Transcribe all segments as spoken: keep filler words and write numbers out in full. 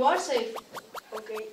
are safe. Okay.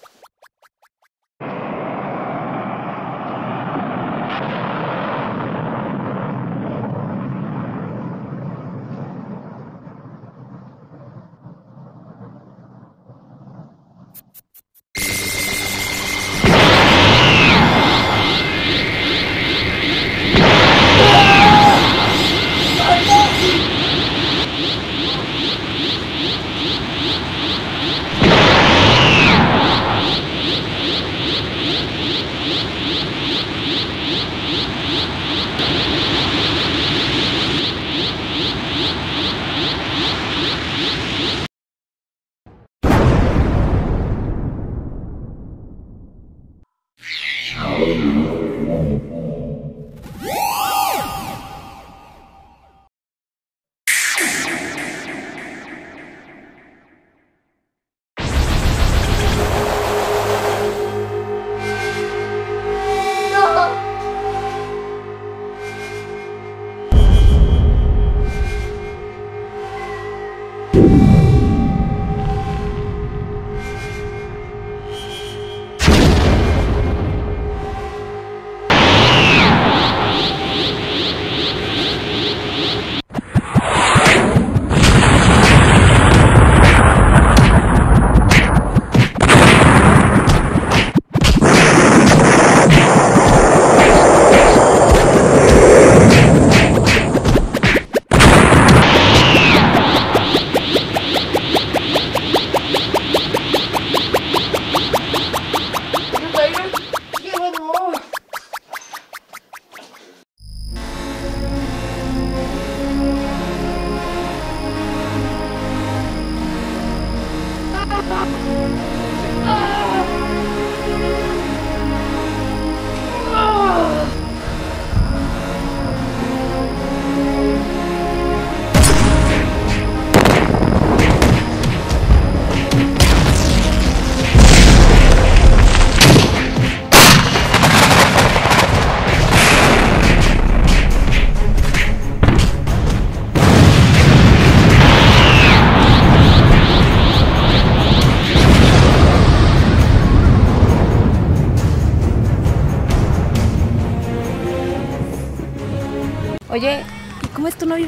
Oye, ¿y cómo es tu novio?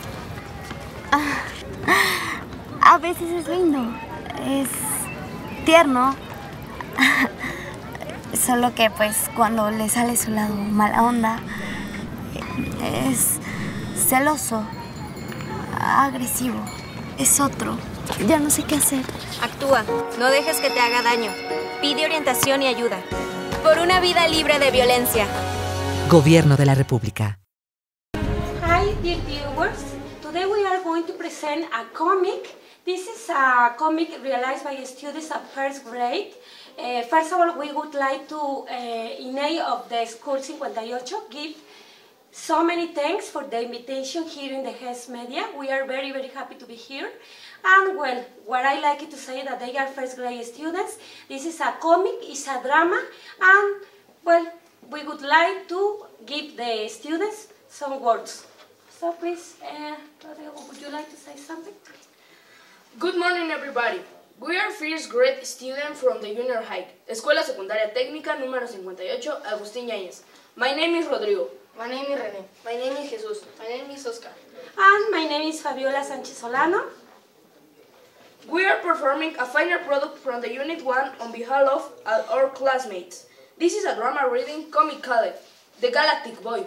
Ah, a veces es lindo, es tierno, solo que pues cuando le sale su lado mala onda, es celoso, agresivo, es otro, ya no sé qué hacer. Actúa, no dejes que te haga daño, pide orientación y ayuda, por una vida libre de violencia. Gobierno de la República. Hi, dear viewers. Today we are going to present a comic. This is a comic realized by students of first grade. Uh, first of all, we would like to, uh, in name of the School fifty-eight, give so many thanks for the invitation here in the Hes Media. We are very, very happy to be here. And well, what I like to say that they are first grade students. This is a comic, it's a drama, and well, we would like to give the students some words. So please, uh, Rodrigo, would you like to say something? Good morning, everybody. We are first grade students from the junior high, Escuela Secundaria Técnica número cincuenta y ocho, Agustín Yáñez. My name is Rodrigo. My name is René. My name is Jesus. My name is Oscar. And my name is Fabiola Sanchez Solano. We are performing a final product from the Unit one on behalf of our classmates. This is a drama reading comic called The Galactic Boy.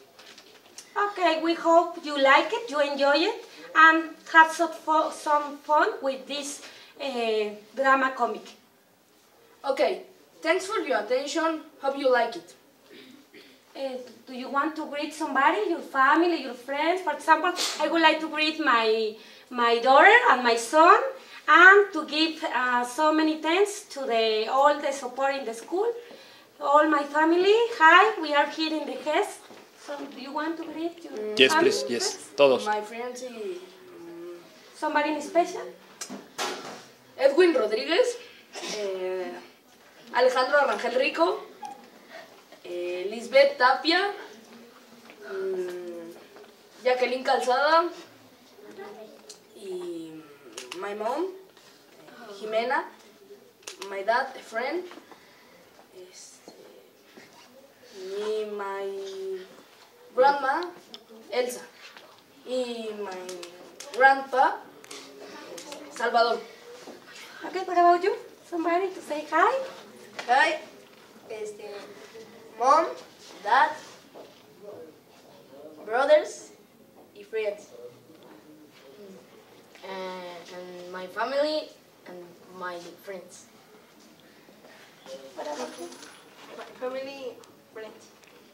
Okay, we hope you like it, you enjoy it, and have some fun, some fun with this uh, drama comic. Okay, thanks for your attention. Hope you like it. Uh, do you want to greet somebody, your family, your friends? For example, I would like to greet my, my daughter and my son, and to give uh, so many thanks to the, all the support in the school. All my family, hi, we are here in the Hes. So, do you want to greet your Yes, family, please, yes, friends? todos. My friends y... Um, Somebody in special? Edwin Rodríguez, eh, Alejandro Arrangel Rico, eh, Lisbeth Tapia, um, Jacqueline Calzada y my mom, Jimena. My dad, a friend. Este, y my grandma, Elsa. Y my grandpa, Salvador. Okay, what about you? Somebody to say hi? Hi. Este, mom, dad, brothers y friends. Uh, and my family and my friends. What about you? My family, friends.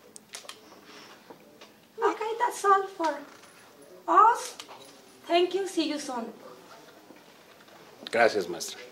Okay, that's all for us. Thank you. See you soon. Gracias, maestra.